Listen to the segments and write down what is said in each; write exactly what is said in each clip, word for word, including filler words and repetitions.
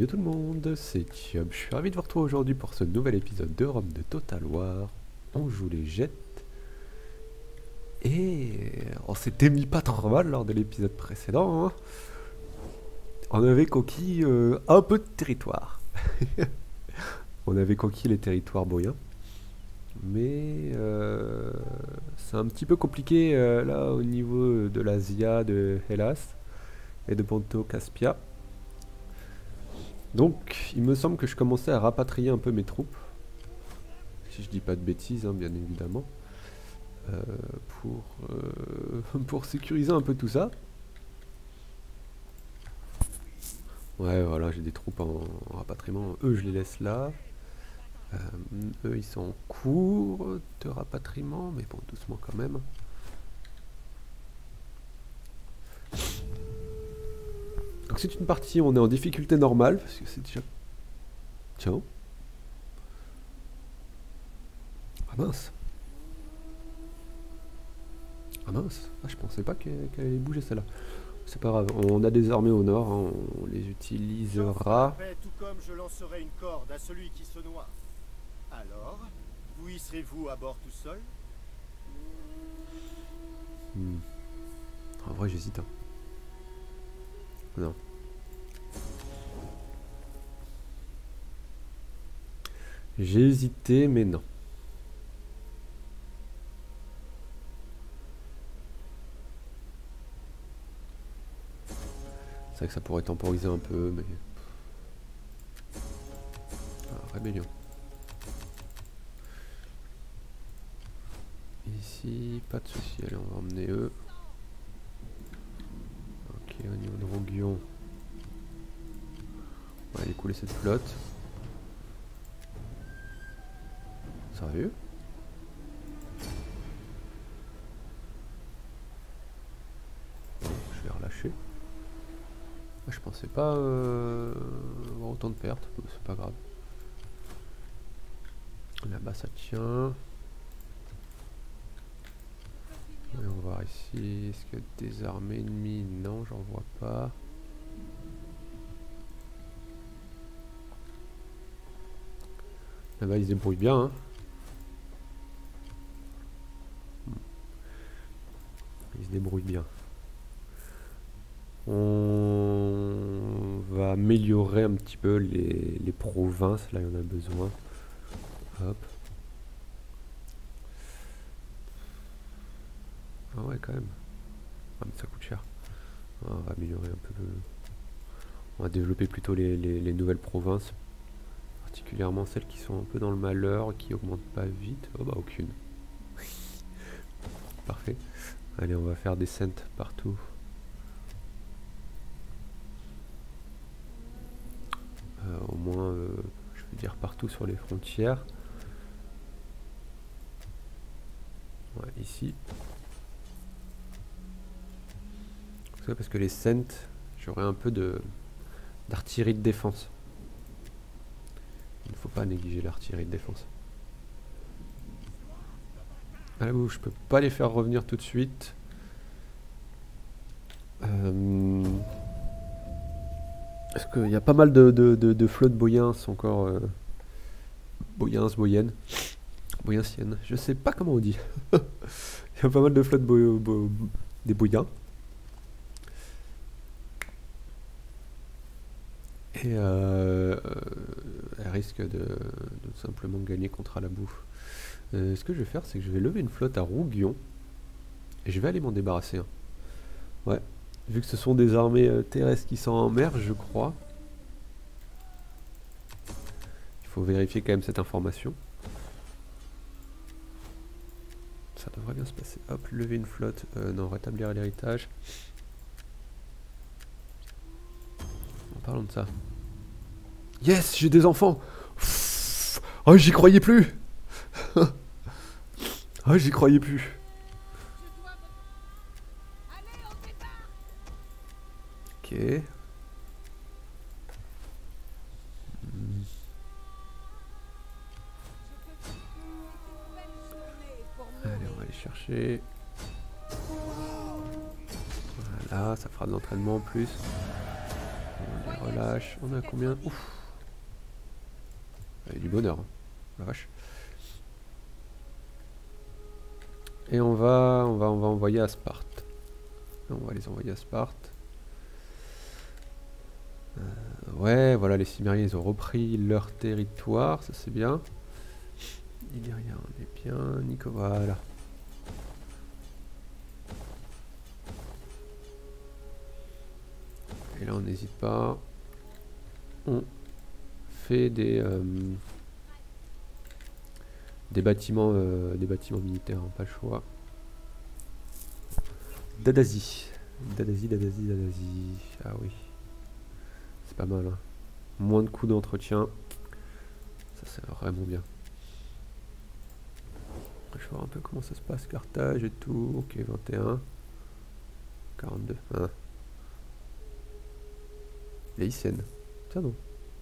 Yo tout le monde, c'est Thiob, je suis ravi de vous retrouver aujourd'hui pour ce nouvel épisode de Rome de Total War. On joue les jets. Et on s'était mis pas trop mal lors de l'épisode précédent. Hein. On avait conquis euh, un peu de territoire. On avait conquis les territoires boyens. Mais euh, c'est un petit peu compliqué euh, là au niveau de l'Asia, de Hellas et de Ponto Caspia. Donc, il me semble que je commençais à rapatrier un peu mes troupes, si je dis pas de bêtises, hein, bien évidemment, euh, pour, euh, pour sécuriser un peu tout ça. Ouais, voilà, j'ai des troupes en, en rapatriement. Eux, je les laisse là. Euh, eux, ils sont en cours de rapatriement, mais bon, doucement quand même. Donc c'est une partie où on est en difficulté normale, parce que c'est déjà... Tiens. Ah mince. Ah mince. Ah, je pensais pas qu'elle qu'elle allait bouger celle-là. C'est pas grave, on a des armées au nord, hein, on les utilisera. Tout comme je lancerai une corde à celui qui se noie. Alors, vous y serez-vous à bord tout seul? Hmm. En vrai j'hésite. Hein. Non. J'ai hésité, mais non. C'est vrai que ça pourrait temporiser un peu, mais... Ah, rébellion. Ici, pas de souci. Allez, on va emmener eux. Ok, au niveau de Rouguion. On va aller couler cette flotte. Sérieux? Bon, je vais relâcher. Je pensais pas euh, avoir autant de pertes, c'est pas grave. Là-bas ça tient. Et on va voir ici, est-ce qu'il y a des armées ennemies? Non, j'en vois pas. Là-bas ils se débrouillent bien. Hein. Ils se débrouillent bien. On va améliorer un petit peu les, les provinces, là il y en a besoin. Hop. Ah ouais quand même. Ah mais ça coûte cher. Ah, on va améliorer un peu le... On va développer plutôt les, les, les nouvelles provinces. Particulièrement celles qui sont un peu dans le malheur, qui augmentent pas vite. Oh bah aucune. Parfait. Allez, on va faire des cents partout. Euh, au moins, euh, je veux dire partout sur les frontières. Ouais, ici. C'est parce que les cents, j'aurai un peu de d'artillerie de défense. Il ne faut pas négliger l'artillerie de défense. Ah là où je peux pas les faire revenir tout de suite. Euh, parce qu'il y a pas mal de, de, de, de flottes boyens encore. Euh, boyens, boyennes. Boyensiennes. Je sais pas comment on dit. Il y a pas mal de flottes bo bo des boyens. Et euh, elle risque de, de simplement gagner contre la bouffe. Euh, ce que je vais faire, c'est que je vais lever une flotte à Rouguion. Et je vais aller m'en débarrasser. Hein. Ouais. Vu que ce sont des armées euh, terrestres qui sont en mer, je crois. Il faut vérifier quand même cette information. Ça devrait bien se passer. Hop, lever une flotte. Euh, non, rétablir l'héritage. En parlant de ça. Yes, j'ai des enfants. Pff, oh, j'y croyais plus. Oh, j'y croyais plus. Ok. Hmm. Allez, on va aller chercher. Voilà, ça fera de l'entraînement en plus. On va les relâche. On a combien? Ouf. Il y a du bonheur. Hein. La vache. Et on va, on va, on va envoyer à Sparte. On va les envoyer à Sparte. Euh, ouais, voilà, les Cimmériens, ils ont repris leur territoire, ça c'est bien. Illyria, on est bien. Nico, voilà. Et là, on n'hésite pas. On fait des euh, des bâtiments, euh, des bâtiments militaires, hein, pas le choix. Dadazi, Dadazi, Dadazi, Dadazi. Ah oui, c'est pas mal. Hein. Moins de coûts d'entretien, ça c'est vraiment bien. Je vais voir un peu comment ça se passe, Carthage et tout. Ok, vingt et un, quarante-deux. Hein. Lycène, ça non.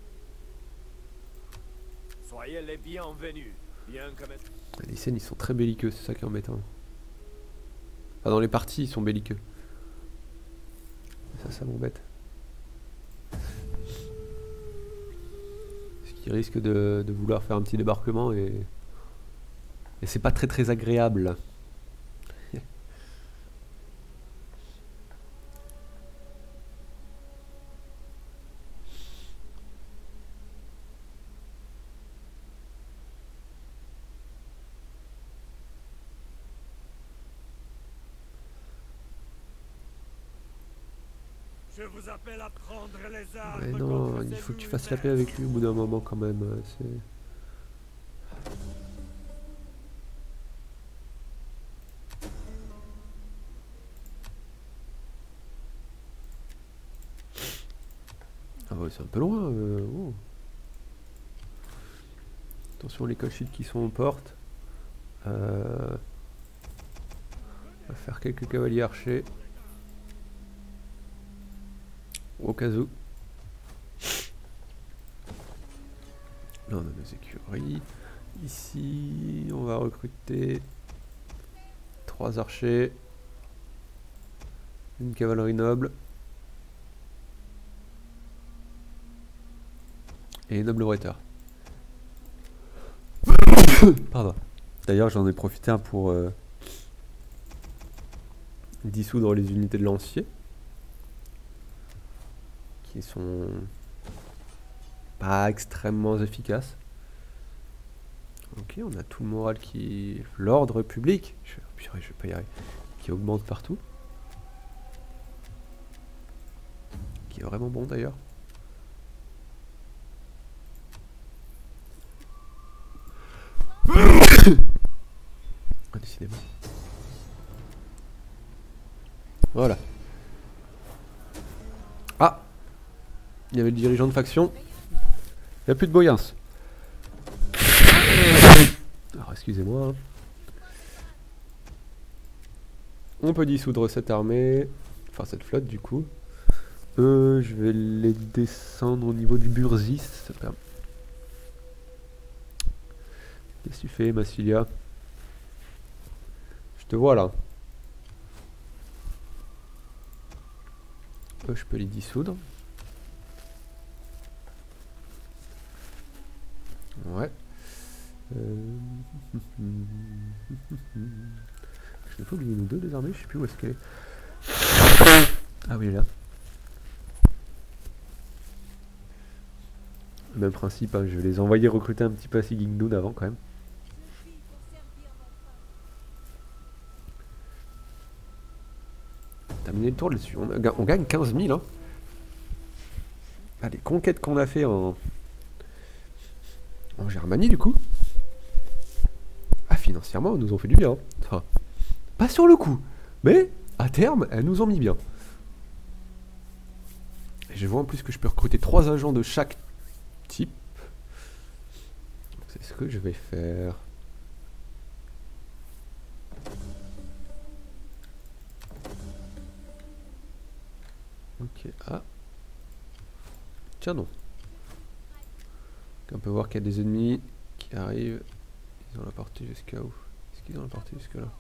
Soyez les bienvenus. Bien comme... Les Lycènes ils sont très belliqueux, c'est ça qui est embêtant. Enfin, dans les parties ils sont belliqueux. Ça, ça m'embête. Ce qui risque de, de vouloir faire un petit débarquement et... Et c'est pas très très agréable. Je vous appelle à prendre les armes. Ouais, non, il faut que tu fasses la paix avec lui au bout d'un moment quand même. C'est... Ah ouais, c'est un peu loin. Euh, oh. Attention les colchites qui sont aux portes. Euh... On va faire quelques cavaliers archers. Au cas où. Là on a nos écuries. Ici on va recruter trois archers. Une cavalerie noble. Et noble bretteur. Pardon. D'ailleurs j'en ai profité un pour euh, dissoudre les unités de lanciers. Qui sont pas extrêmement efficaces. Ok, on a tout le moral qui... L'ordre public, je... Purée, je vais pas y arriver. Qui augmente partout. Qui est vraiment bon d'ailleurs. Ah, décidément. Voilà. Ah, il y avait le dirigeant de faction. Il n'y a plus de Boyens. Alors excusez-moi. Hein. On peut dissoudre cette armée. Enfin cette flotte du coup. Euh, je vais les descendre au niveau du Burzis. Qu'est-ce que tu fais, Massilia? Je te vois là. Euh, je peux les dissoudre. Ouais. Euh... Je n'ai pas oublié nos deux des armées, je sais plus où est-ce qu'elle est. Ah oui, elle est là. Même principe, hein, je vais les envoyer recruter un petit peu à Sigingnoun avant quand même. Terminer le tour là-dessus. On, on gagne quinze mille. Hein. Ah, les conquêtes qu'on a fait en... en Germanie du coup. Ah, financièrement, elles nous ont fait du bien. Enfin, pas sur le coup, mais à terme, elles nous ont mis bien. Et je vois en plus que je peux recruter trois agents de chaque type. C'est ce que je vais faire. Ok, ah. Tiens non. On peut voir qu'il y a des ennemis qui arrivent. Ils ont la partie jusqu'à où? Est-ce qu'ils ont la partie jusque là?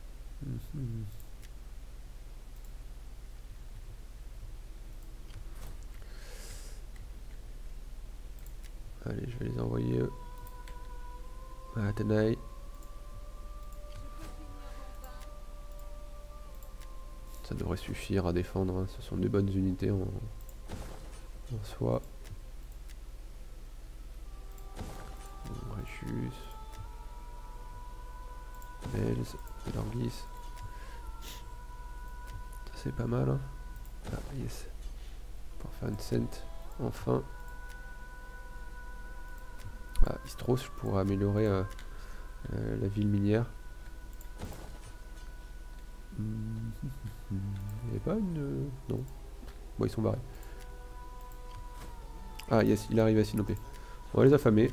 mm-hmm. Allez, je vais les envoyer euh, à Athénaï. Ça devrait suffire à défendre, hein. Ce sont des bonnes unités en, en soi. Régis, Belz, Lorgis. Ça c'est pas mal, hein. Ah yes. Pour faire une scente, enfin. Ah, Istros, je pourrais améliorer euh, euh, la ville minière. Il n'y avait pas une... Euh, non. Bon, ils sont barrés. Ah yes, il arrive à Sinopé. On va les affamer.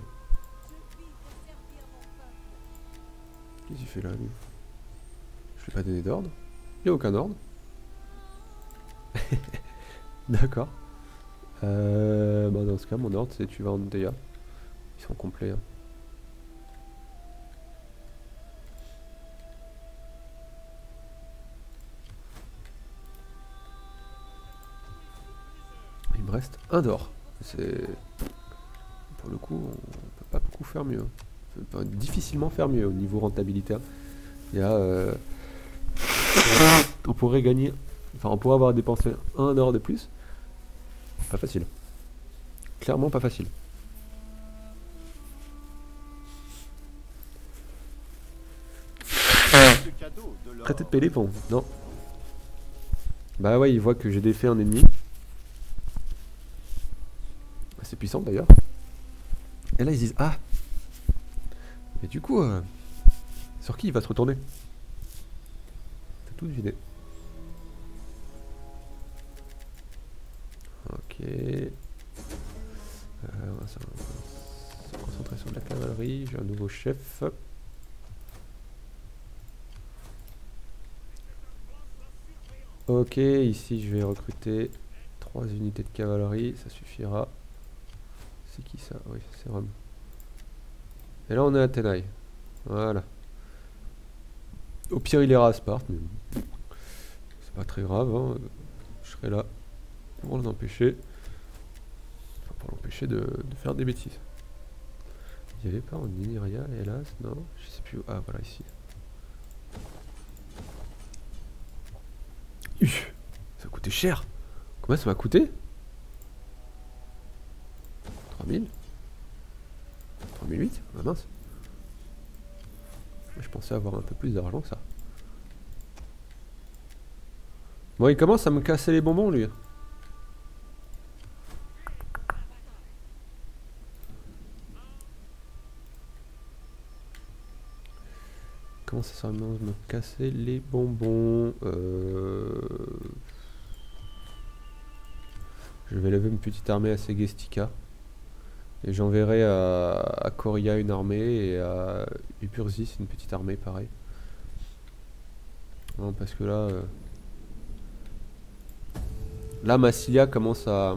Qu'est-ce qu'il fait là, lui? Je lui ai pas donné d'ordre. Il n'y a aucun ordre. D'accord. Euh, bah dans ce cas, mon ordre, c'est tu vas en Deya. Ils sont complets. Hein. Il me reste un d'or. C'est... Pour le coup, on peut pas beaucoup faire mieux. On peut difficilement faire mieux au niveau rentabilité. Il y a... Euh... on pourrait gagner... Enfin, on pourrait avoir dépensé un or de plus. Pas facile. Clairement pas facile. Traité de Pélépon, non. Bah ouais, il voit que j'ai défait un ennemi. C'est puissant d'ailleurs. Et là ils disent ah. Mais du coup, euh, sur qui il va se retourner? T'as tout deviné. Ok. Euh, on va se concentrer sur de la cavalerie. J'ai un nouveau chef. Ok, ici je vais recruter trois unités de cavalerie, ça suffira. C'est qui ça? Oui, c'est Rome. Et là on est à Athénaï. Voilà. Au pire il ira à Sparte, mais c'est pas très grave. Hein. Je serai là pour l'empêcher. Enfin, pour l'empêcher de, de faire des bêtises. Il n'y avait pas en Iniria, hélas, non? Je sais plus où. Ah voilà, ici. Uf, ça a coûté cher. Combien ça m'a coûté? trois mille trois mille huit? Ah mince. Je pensais avoir un peu plus d'argent que ça. Bon, il commence à me casser les bonbons, lui. Comment ça sert à me casser les bonbons? euh... Je vais lever une petite armée à Segestica. Et j'enverrai à, à Coria une armée et à Upursis une petite armée pareil. Non, parce que là... Euh... Là, Massilia commence à...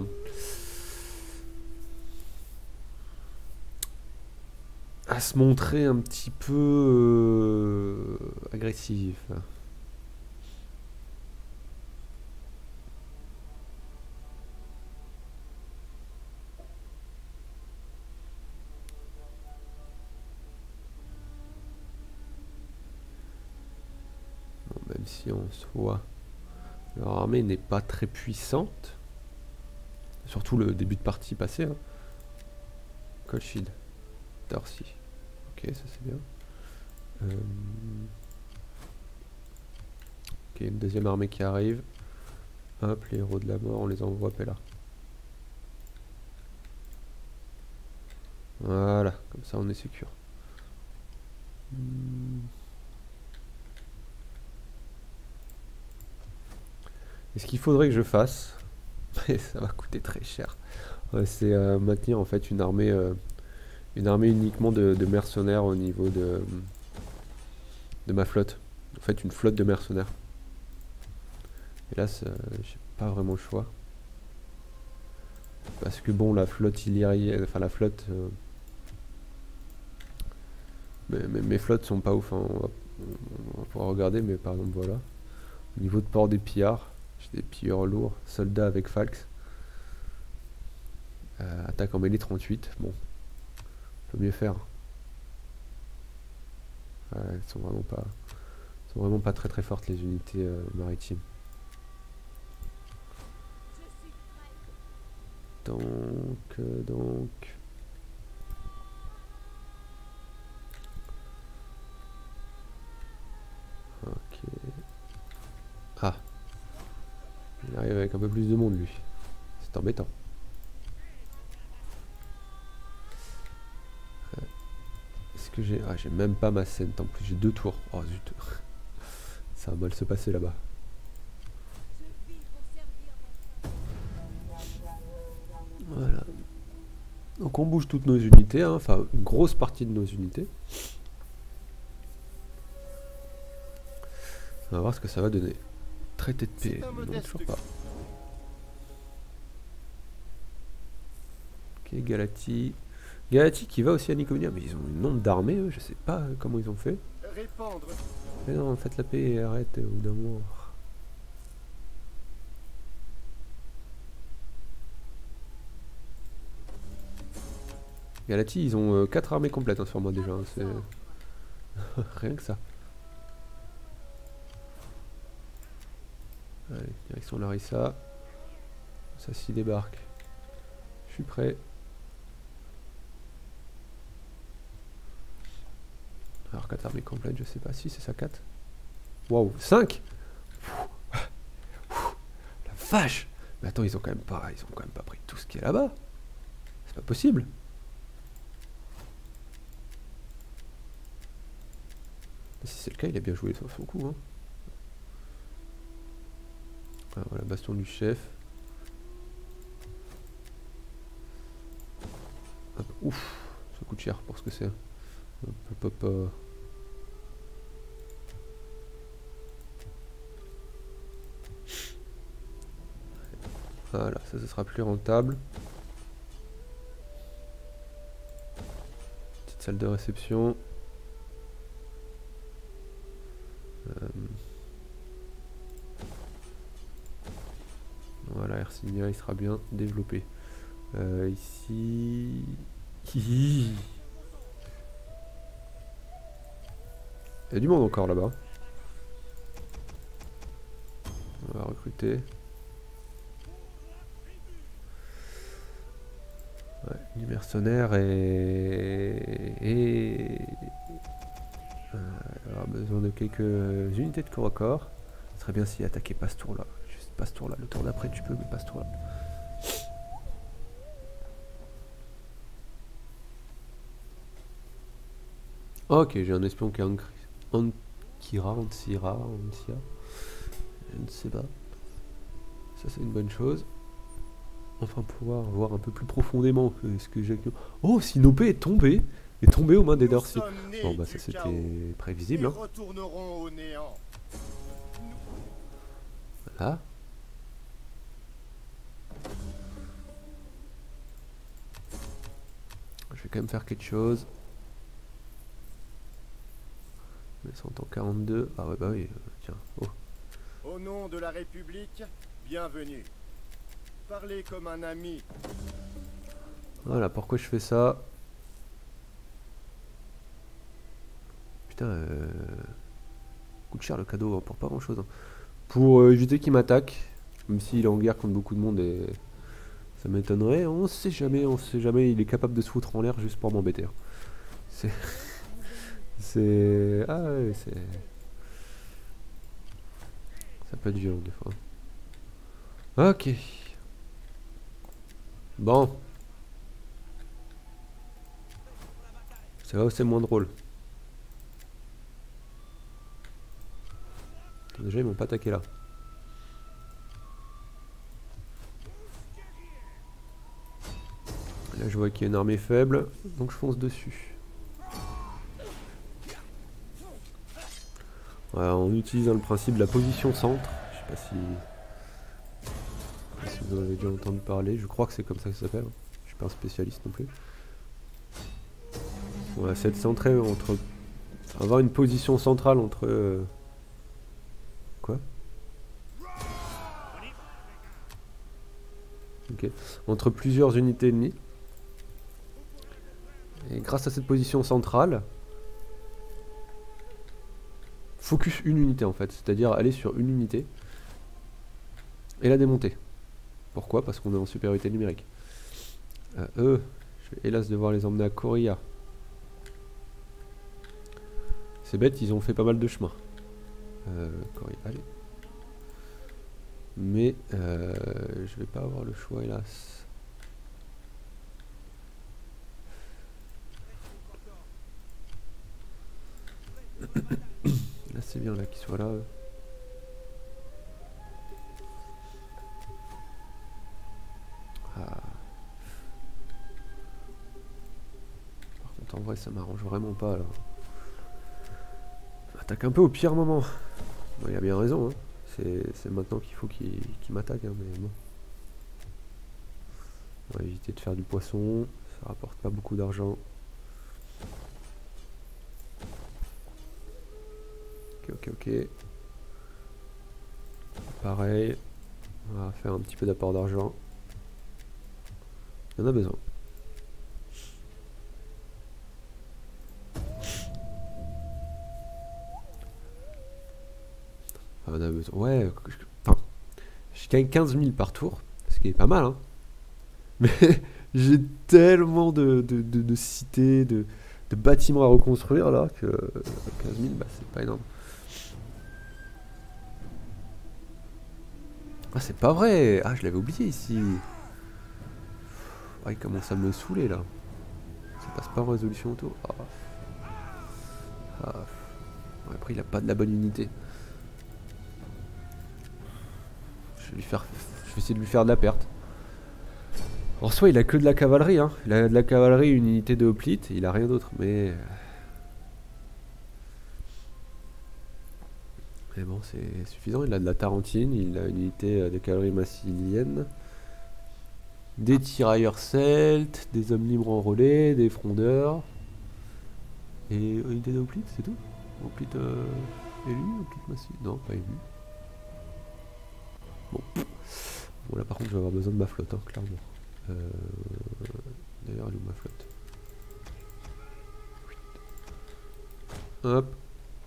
à se montrer un petit peu euh, agressif. Bon, même si en soi leur armée n'est pas très puissante, surtout le début de partie passé. Hein. Colchid, Darcy. Ok, ça c'est bien. Euh... Ok, une deuxième armée qui arrive. Hop, les héros de la mort, on les envoie à Pella. Voilà, comme ça on est sûr. Hmm. Et ce qu'il faudrait que je fasse, et ça va coûter très cher, ouais, c'est euh, maintenir en fait une armée, euh, une armée uniquement de, de mercenaires au niveau de, de ma flotte. En fait, une flotte de mercenaires. Et là, j'ai pas vraiment le choix. Parce que bon, la flotte illyrienne, enfin la flotte... Euh, mes, mes, mes flottes sont pas ouf, hein. on, va, on va pouvoir regarder, mais par exemple, voilà. Au niveau de port des pillards, j'ai des pilleurs lourds, soldats avec Falx. Euh, attaque en mêlée trente-huit, bon. peut mieux faire. Ouais, elles sont vraiment pas, elles sont vraiment pas très très fortes les unités euh, maritimes. Donc, euh, donc. Ok. Ah. Il arrive avec un peu plus de monde lui. C'est embêtant. Euh, Est-ce que j'ai... Ah, j'ai même pas ma scène. En plus j'ai deux tours. Oh zut. Ça va mal se passer là-bas. Voilà. Donc on bouge toutes nos unités, hein. Enfin une grosse partie de nos unités. On va voir ce que ça va donner. Traité de paix, non toujours pas. Ok, Galati. Galati qui va aussi à Nicomédia, mais ils ont une nombre d'armées, eux, je sais pas euh, comment ils ont fait. Répandre. Mais non, faites la paix et arrête euh, au bout d'un moment. Galati, ils ont euh, quatre armées complètes hein, sur moi déjà, hein, c'est rien que ça. Allez, direction Larissa. Ça s'y débarque. Je suis prêt. Alors quatre armées complètes, je sais pas si c'est ça quatre. Waouh, cinq. La vache. Mais attends, ils ont quand même pas, ils ont quand même pas pris tout ce qui est là-bas. C'est pas possible. Si c'est le cas, il a bien joué sur son coup. Hein. Ah, voilà, baston du chef. Hop, ouf, ça coûte cher pour ce que c'est. Hop, hop, hop, hop. Voilà, ça, ce sera plus rentable. Petite salle de réception. Euh... Voilà, Hercinia, il sera bien développé. Euh, ici... Il y a du monde encore là-bas. On va recruter. Ouais, du mercenaire et... et... Euh, on va avoir besoin de quelques unités de corps à corps. Ce serait bien s'il attaquait pas ce tour-là. Juste pas ce tour-là. Le tour d'après tu peux, mais pas ce tour-là. Ok, j'ai un espion qui est Ankira, Ansira, Ansia. Je ne sais pas. Ça c'est une bonne chose. Enfin pouvoir voir un peu plus profondément que ce que j'ai... Oh, Sinopé est tombé Est tombé aux mains des Dorsi. Bon bah ça c'était prévisible. Hein. Voilà. Je vais quand même faire quelque chose. Mais sont en quarante-deux. Ah ouais bah oui, euh, tiens. Oh. Au nom de la République, bienvenue. Parlez comme un ami. Voilà, pourquoi je fais ça? Putain, euh... coûte cher le cadeau, hein, pour pas grand chose. Hein. Pour euh, éviter qu'il m'attaque, même s'il est en guerre contre beaucoup de monde et ça m'étonnerait, on sait jamais, on sait jamais, il est capable de se foutre en l'air juste pour m'embêter. Hein. C'est... c'est... Ah ouais, c'est... Ça peut être violent des fois. Ok. Bon. C'est là où c'est moins drôle. Déjà ils m'ont pas attaqué là. Là je vois qu'il y a une armée faible, donc je fonce dessus. Voilà, en utilisant le principe de la position centre. Je sais pas si, je sais pas si vous en avez déjà entendu parler, je crois que c'est comme ça que ça s'appelle. Je suis pas un spécialiste non plus. Voilà, c'est de centrer entre... avoir une position centrale entre... Euh, quoi? Ok. Entre plusieurs unités ennemies. Et grâce à cette position centrale, focus une unité en fait, c'est-à-dire aller sur une unité et la démonter. Pourquoi? Parce qu'on est en supériorité numérique. Euh, eux, je vais hélas devoir les emmener à Korea. C'est bête, ils ont fait pas mal de chemin. Euh, Korea, allez. Mais euh, je vais pas avoir le choix hélas. Là c'est bien là qu'ils soient là. Eux. Ah. Par contre en vrai ça m'arrange vraiment pas là. Attaque un peu au pire moment. Bon, il a bien raison, hein. C'est maintenant qu'il faut qu'il qu'il m'attaque, hein, mais bon. On va éviter de faire du poisson, ça rapporte pas beaucoup d'argent. Ok, ok, ok. Pareil, on va faire un petit peu d'apport d'argent. Il y en a besoin. On a besoin. Ouais, enfin, je gagne quinze mille par tour, ce qui est pas mal, hein. Mais j'ai tellement de, de, de, de cités, de, de bâtiments à reconstruire là que quinze mille, bah, c'est pas énorme. Ah, c'est pas vrai! Ah, je l'avais oublié ici. Ah, il commence à me saouler là. Ça passe pas en résolution auto. Ah. Ah. Ouais, après, il a pas de la bonne unité. Je vais lui faire. Je vais essayer de lui faire de la perte. En soi, il a que de la cavalerie, hein. Il a de la cavalerie, une unité de hoplite, il a rien d'autre, mais. Mais bon, c'est suffisant. Il a de la tarentine, il a une unité de cavalerie massilienne, des tirailleurs celtes, des hommes libres enrôlés, des frondeurs, et une unité de hoplite, c'est tout. Hoplite euh, élu, hoplite massif. Non, pas élu. Bon. Bon, là par contre, je vais avoir besoin de ma flotte, hein, clairement. Euh, D'ailleurs, elle est où ma flotte? Hop.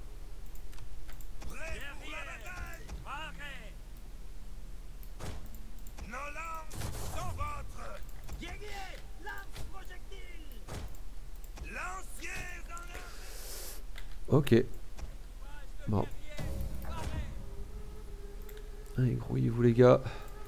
Ok. Bon. Allez, grouillez-vous les gars.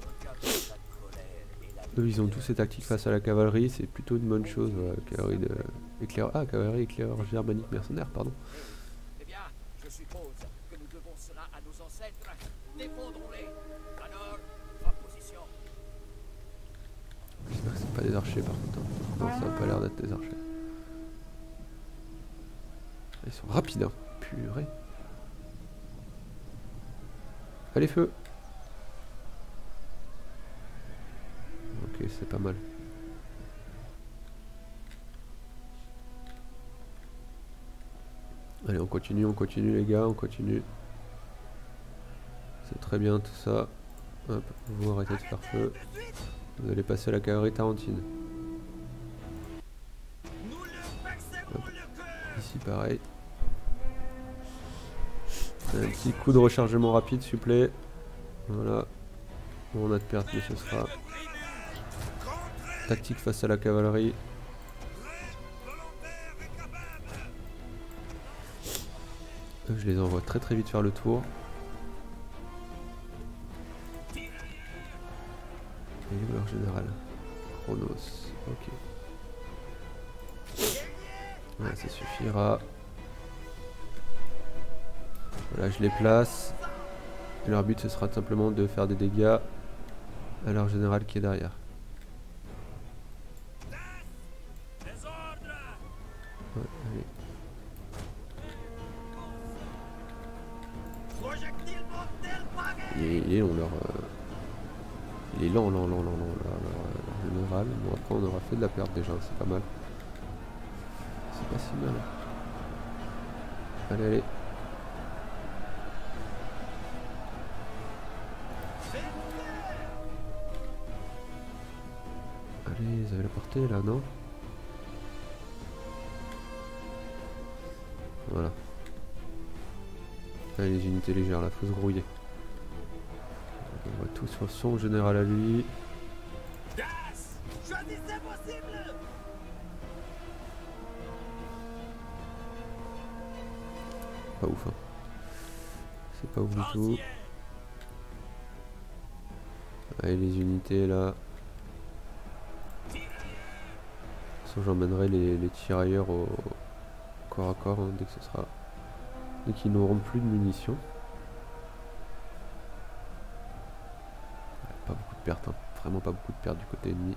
Eux, ils ont tous ces tactiques face à la cavalerie, c'est plutôt une bonne chose. Voilà, cavalerie de éclaireur. Ah, cavalerie éclaireur germanique mercenaire, pardon. Eh bien, je suppose que nous devons cela à nos ancêtres. Défendons-les. Alors, en position. J'espère que c'est pas des archers par contre. Non, ça a pas l'air d'être des archers. Ils sont rapides, hein. Purée. Allez, feu. Ok, c'est pas mal. Allez, on continue, on continue les gars, on continue. C'est très bien tout ça. Hop, vous arrêtez de faire feu. Vous allez passer à la cavalerie tarentine. Hop. Ici pareil. Un petit coup de rechargement rapide s'il vous plaît. Voilà. Bon, on a de perte mais ce sera tactique face à la cavalerie. Eux, je les envoie très très vite faire le tour. Et où leur général? Chronos. Ok. Ouais, ça suffira. Voilà, je les place. Et leur but ce sera simplement de faire des dégâts à leur général qui est derrière. Ouais, allez. Il est, il est long leur... Euh... Il est lent, lent, lent, lent, lent, leur, leur, leur général. Bon après on aura fait de la perte déjà, c'est pas mal. C'est pas si mal. Allez, allez. Allez, ils avaient la portée là, non? Voilà. Allez, les unités légères là, faut se grouiller. On va tout sur son général à lui. Pas ouf hein. C'est pas ouf du tout. Allez les unités là. De toute façon j'emmènerai les, les tirailleurs au corps à corps hein, dès que ce sera. Dès qu'ils n'auront plus de munitions. Pas beaucoup de pertes, hein. Vraiment pas beaucoup de pertes du côté ennemi.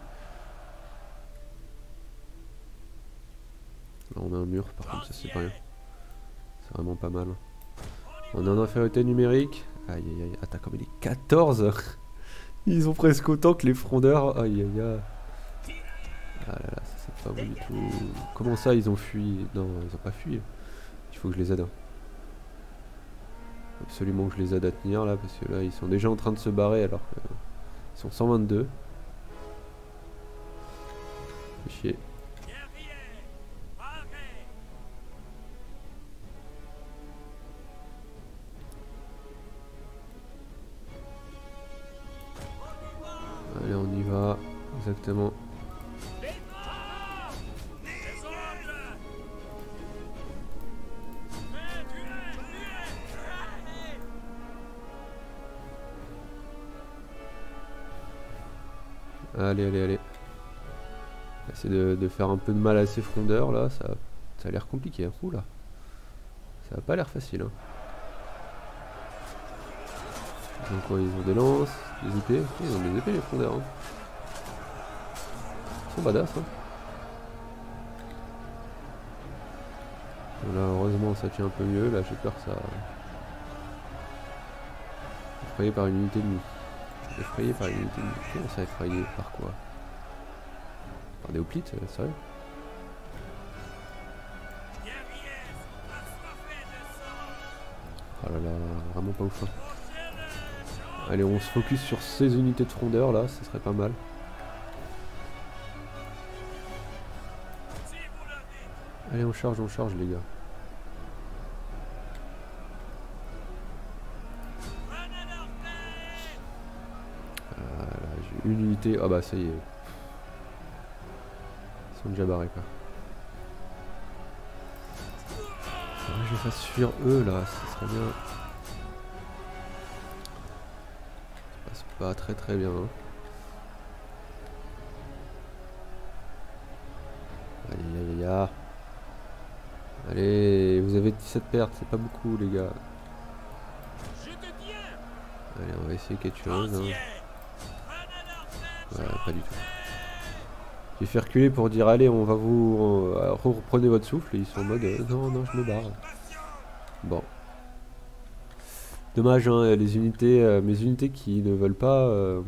Là on a un mur, par contre ça c'est pas rien. C'est vraiment pas mal. On est en infériorité numérique. Aïe aïe aïe, attaque comme il est quatorze. Ils ont presque autant que les frondeurs. Aïe aïe aïe. Ah là là, ça c'est pas bon du tout. Comment ça ils ont fui? Non, ils ont pas fui. Il faut que je les aide. Hein. Absolument que je les aide à tenir là, parce que là ils sont déjà en train de se barrer alors qu'ils sont cent vingt-deux. Fait chier. Allez, on y va. Exactement. Allez, allez, allez. Essayer de, de faire un peu de mal à ces frondeurs là. Ça, ça a l'air compliqué. Hein. Oula. Ça a pas l'air facile. Hein. Ils ont quoi? Ils ont des lances, des épées. Ils ont des épées les frondeurs. Hein. Ils sont badass. Hein. Là heureusement ça tient un peu mieux. Là j'ai peur que ça... Effrayé par une unité ennemie. Effrayé par une unité ennemie. Comment ça effrayé? Par quoi? Par des hoplites? Euh, sérieux? Oh là là, vraiment pas ouf. Hein. Allez, on se focus sur ces unités de frondeurs là, ce serait pas mal. Allez, on charge, on charge les gars. Ah, j'ai une unité, ah bah ça y est. Ils sont déjà barrés quoi. Faudrait que je fasse fuir eux là, ce serait bien. Ça passe pas très très bien. Hein. Aïe aïe aïe. Allez, vous avez dix-sept pertes, c'est pas beaucoup les gars. Allez, on va essayer quelque chose. Hein. Ouais, pas du tout. J'ai fait reculer pour dire allez, on va vous... Euh, reprenez votre souffle et ils sont en mode euh, non, non, je me barre. Bon. Dommage, hein, les unités, euh, mes unités qui ne veulent pas... Euh,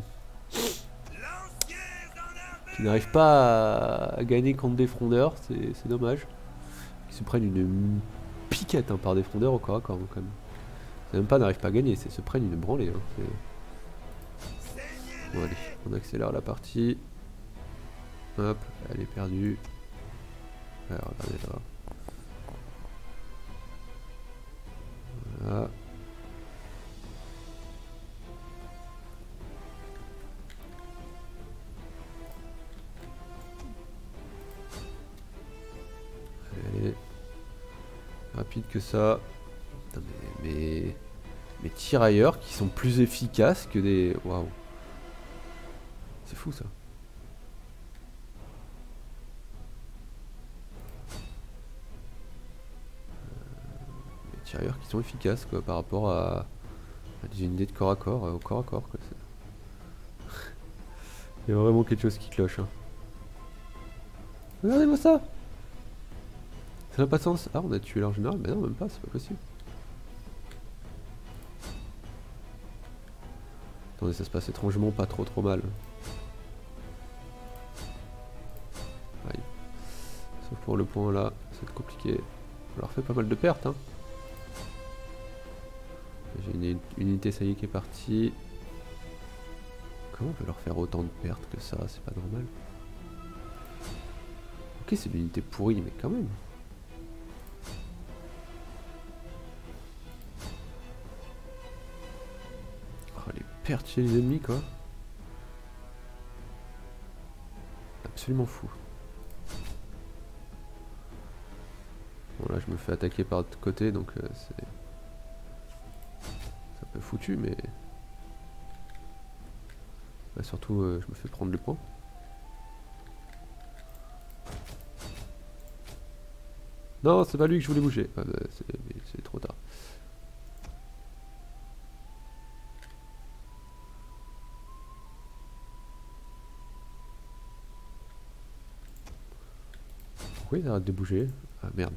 qui n'arrivent pas à, à gagner contre des frondeurs, c'est dommage. Ils se prennent une piquette hein, par des frondeurs au corps à corps quand même. C'est même pas n'arrivent pas à gagner, c'est se prennent une branlée. Hein, bon allez, on accélère la partie. Hop, elle est perdue. Ouais, regardez là. Voilà. Allez. Rapide que ça. Putain, mais, mais, mais tirailleurs qui sont plus efficaces que des... Waouh. C'est fou ça. Les tirailleurs qui sont efficaces quoi par rapport à, à des unités de corps à corps, au corps à corps quoi. Il y a vraiment quelque chose qui cloche. Hein. Regardez-moi ça. Ça n'a pas de sens. Ah, on a tué leur général, mais non, même pas, c'est pas possible. Attendez, ça se passe étrangement pas trop trop mal. Aïe. Sauf pour le point là, c'est compliqué. On leur fait pas mal de pertes. Hein. J'ai une, une unité, ça y est, qui est partie. Comment on peut leur faire autant de pertes que ça? C'est pas normal. Ok, c'est une unité pourrie, mais quand même. pertes chez les ennemis quoi. Absolument fou. Bon là je me fais attaquer par l'autre côté donc euh, c'est... c'est un peu foutu mais... Bah, surtout euh, je me fais prendre le point. Non c'est pas lui que je voulais bouger. Ah, bah, c'est trop tard. Pourquoi il arrête de bouger? Ah merde.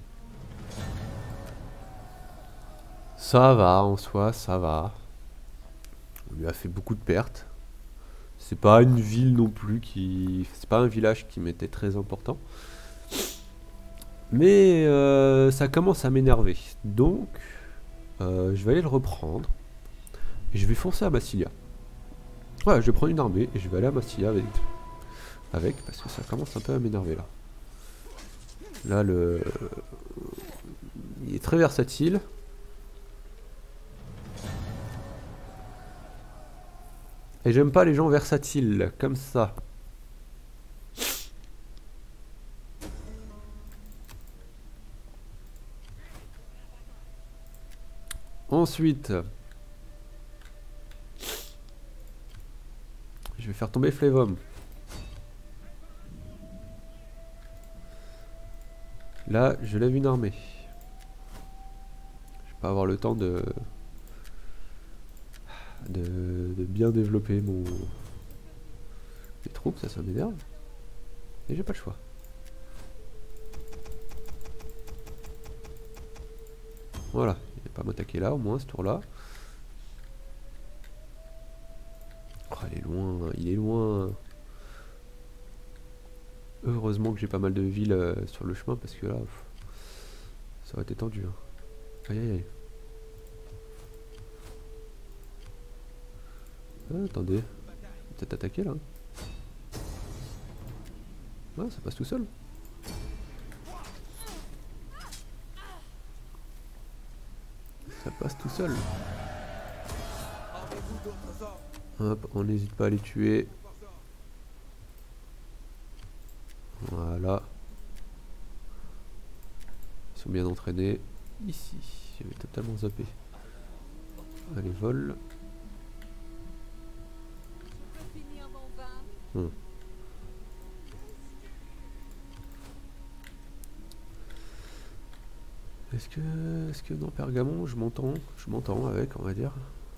Ça va en soi, ça va. On lui a fait beaucoup de pertes. C'est pas une ville non plus qui... C'est pas un village qui m'était très important. Mais euh, ça commence à m'énerver. Donc, euh, je vais aller le reprendre. Et je vais foncer à Massilia. Ouais, je vais prendre une armée et je vais aller à Massilia avec, avec parce que ça commence un peu à m'énerver là. Là, le... il est très versatile. Et j'aime pas les gens versatiles, comme ça. Ensuite, je vais faire tomber Flavum. Là, je lève une armée. Je vais pas avoir le temps de... De, de bien développer mon... mes troupes, ça, ça m'énerve. Et j'ai pas le choix. Voilà, il va pas m'attaquer là, au moins, ce tour-là. Oh, il est loin, il est loin. Heureusement que j'ai pas mal de villes euh, sur le chemin, parce que là, pff, ça aurait été tendu. Hein. Aïe aïe aïe. Ah, attendez, peut-être attaquer là. Ah, ça passe tout seul. Ça passe tout seul. Hop, on n'hésite pas à les tuer. Voilà. Ils sont bien entraînés. Ici, j'avais totalement zappé. Allez, vol. Hmm. Est-ce que, est-ce que dans Pergamon, je m'entends, je m'entends avec, on va dire.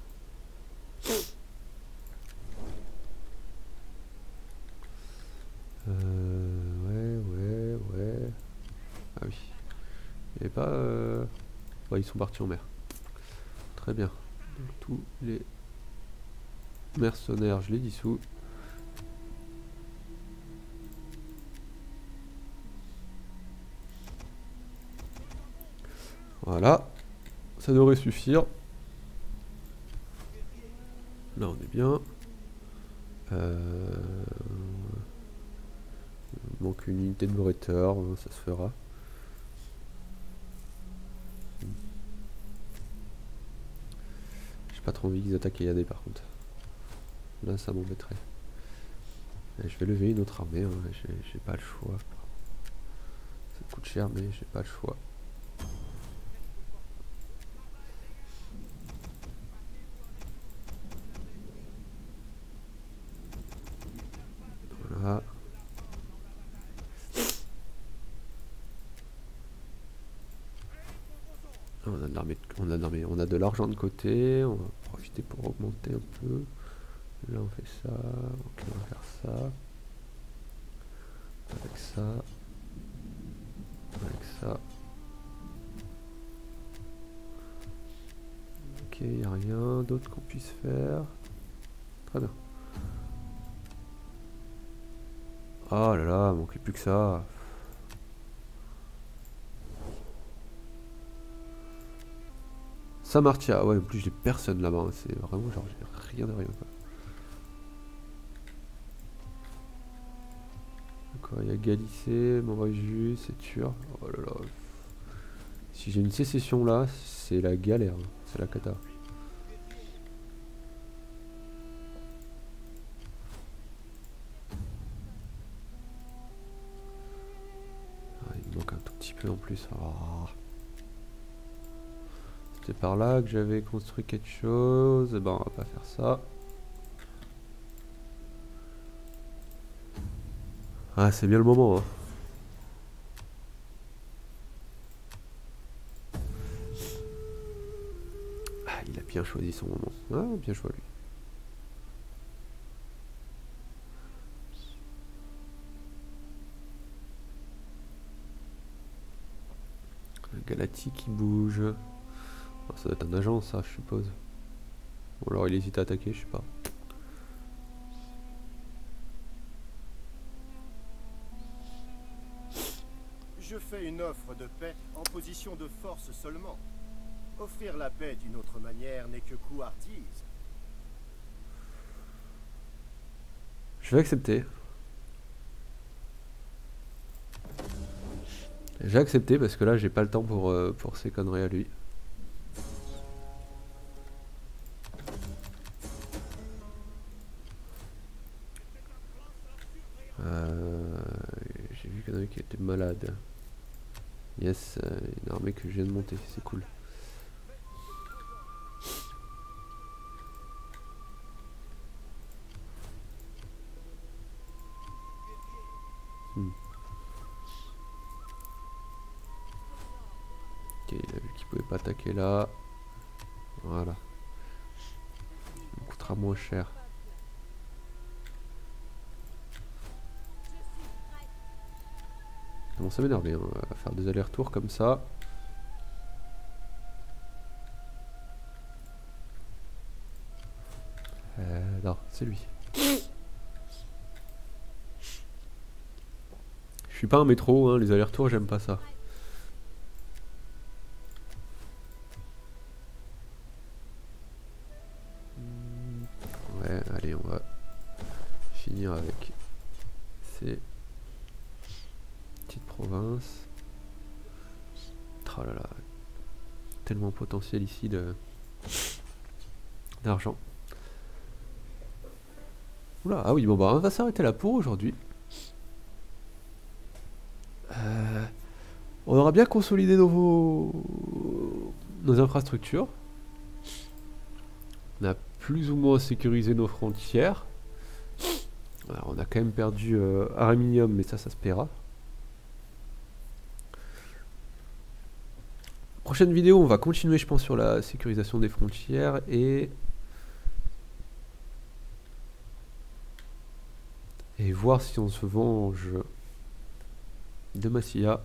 Euh, ouais, ouais, ouais. Ah oui. Il n'y avait pas... Euh... Ouais, ils sont partis en mer. Très bien. Donc, tous les mercenaires, je les dissous. Voilà. Ça devrait suffire. Là, on est bien. Euh... Il manque une unité de bretteur, ça se fera. J'ai pas trop envie qu'ils attaquent Yadé par contre. Là ça m'embêterait. Je vais lever une autre armée, hein. J'ai pas le choix. Ça coûte cher mais j'ai pas le choix. Voilà. On a de l'armée, on a de l'armée, on a de l'argent de côté, on va profiter pour augmenter un peu. Là on fait ça, ok on va faire ça. Avec ça. Avec ça. Ok, il n'y a rien d'autre qu'on puisse faire. Très bien. Oh là là, il manquait plus que ça. Samartia, ouais, en plus j'ai personne là-bas, hein. C'est vraiment genre j'ai rien de rien quoi. D'accord, il y a Galicée, Maurajus, c'est sûr. Oh là là. Si j'ai une sécession là, c'est la galère, hein. C'est la cata. petit peu en plus. Oh. C'était par là que j'avais construit quelque chose. Ben, on va pas faire ça. Ah, c'est bien le moment. Hein. Ah, il a bien choisi son moment. Ah, bien choisi lui. Galati qui bouge. Ah, ça doit être un agent, ça, je suppose. Ou alors il hésite à attaquer, je sais pas. Je fais une offre de paix en position de force seulement. Offrir la paix d'une autre manière n'est que couardise. Je vais accepter. J'ai accepté parce que là j'ai pas le temps pour, euh, pour ces conneries à lui. Euh, j'ai vu qu'il y en avait qui étaient malades. Yes, euh, une armée que je viens de monter, c'est cool. Hmm. Ok, il a vu qu'il pouvait pas attaquer là. Voilà. Ça me coûtera moins cher. Comment ça m'énerve, hein. On va faire des allers-retours comme ça. Euh, non, c'est lui. Je suis pas un métro, hein, les allers-retours, j'aime pas ça. Ouais, allez, on va finir avec ces petites provinces. Oh là là, tellement potentiel ici de d'argent. Oula, ah oui, bon bah on va s'arrêter là pour aujourd'hui. Euh, on aura bien consolidé nos, nos infrastructures. On a plus ou moins sécurisé nos frontières. Alors, on a quand même perdu euh, Arminium, mais ça, ça se paiera. Prochaine vidéo, on va continuer, je pense, sur la sécurisation des frontières et et voir si on se venge de Massilia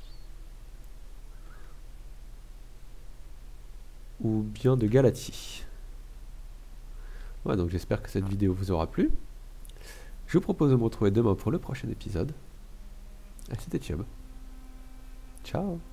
ou bien de Galatie. Voilà, donc j'espère que cette vidéo vous aura plu. Je vous propose de me retrouver demain pour le prochain épisode. C'était Tchub. Ciao.